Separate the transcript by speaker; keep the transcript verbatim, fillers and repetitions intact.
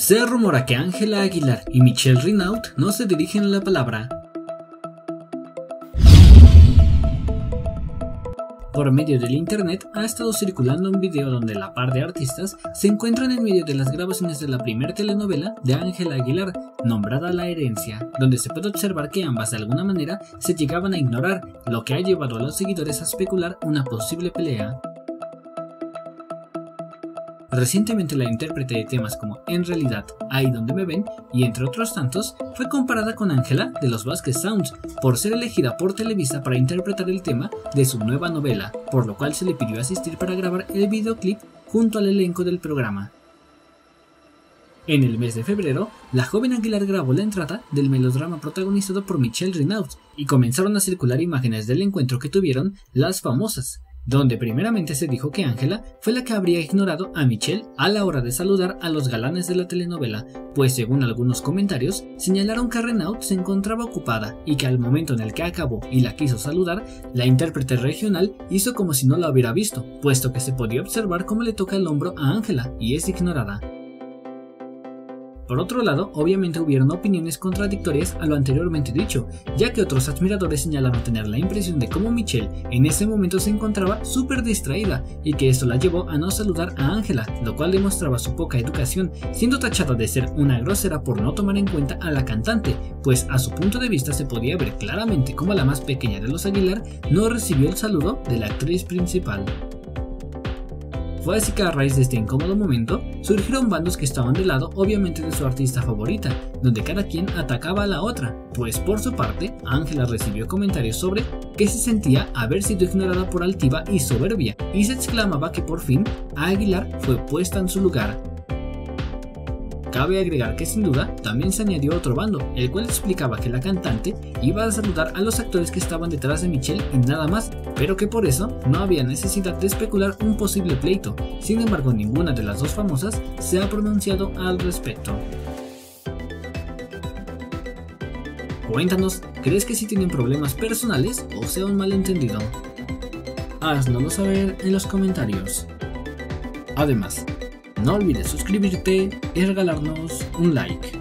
Speaker 1: Se rumora que Ángela Aguilar y Michelle Renaud no se dirigen la palabra. Por medio del internet ha estado circulando un video donde la par de artistas se encuentran en medio de las grabaciones de la primera telenovela de Ángela Aguilar, nombrada La Herencia, donde se puede observar que ambas de alguna manera se llegaban a ignorar, lo que ha llevado a los seguidores a especular una posible pelea. Recientemente la intérprete de temas como En Realidad, Ahí Donde Me Ven y entre otros tantos fue comparada con Ángela de los Vázquez Sounds por ser elegida por Televisa para interpretar el tema de su nueva novela, por lo cual se le pidió asistir para grabar el videoclip junto al elenco del programa. En el mes de febrero, la joven Aguilar grabó la entrada del melodrama protagonizado por Michelle Renaud y comenzaron a circular imágenes del encuentro que tuvieron las famosas, donde primeramente se dijo que Ángela fue la que habría ignorado a Michelle a la hora de saludar a los galanes de la telenovela, pues según algunos comentarios señalaron que Renaud se encontraba ocupada y que al momento en el que acabó y la quiso saludar, la intérprete regional hizo como si no la hubiera visto, puesto que se podía observar cómo le toca el hombro a Ángela y es ignorada. Por otro lado, obviamente hubieron opiniones contradictorias a lo anteriormente dicho, ya que otros admiradores señalaron tener la impresión de cómo Michelle en ese momento se encontraba súper distraída y que esto la llevó a no saludar a Ángela, lo cual demostraba su poca educación, siendo tachada de ser una grosera por no tomar en cuenta a la cantante, pues a su punto de vista se podía ver claramente cómo la más pequeña de los Aguilar no recibió el saludo de la actriz principal. Fue así que a raíz de este incómodo momento, surgieron bandos que estaban del lado obviamente de su artista favorita, donde cada quien atacaba a la otra, pues por su parte, Ángela recibió comentarios sobre que se sentía haber sido ignorada por altiva y soberbia, y se exclamaba que por fin, Aguilar fue puesta en su lugar. Cabe agregar que sin duda también se añadió otro bando, el cual explicaba que la cantante iba a saludar a los actores que estaban detrás de Michelle y nada más, pero que por eso no había necesidad de especular un posible pleito. Sin embargo, ninguna de las dos famosas se ha pronunciado al respecto. Cuéntanos, ¿crees que sí tienen problemas personales o sea un malentendido? Haznoslo saber en los comentarios. Además, no olvides suscribirte y regalarnos un like.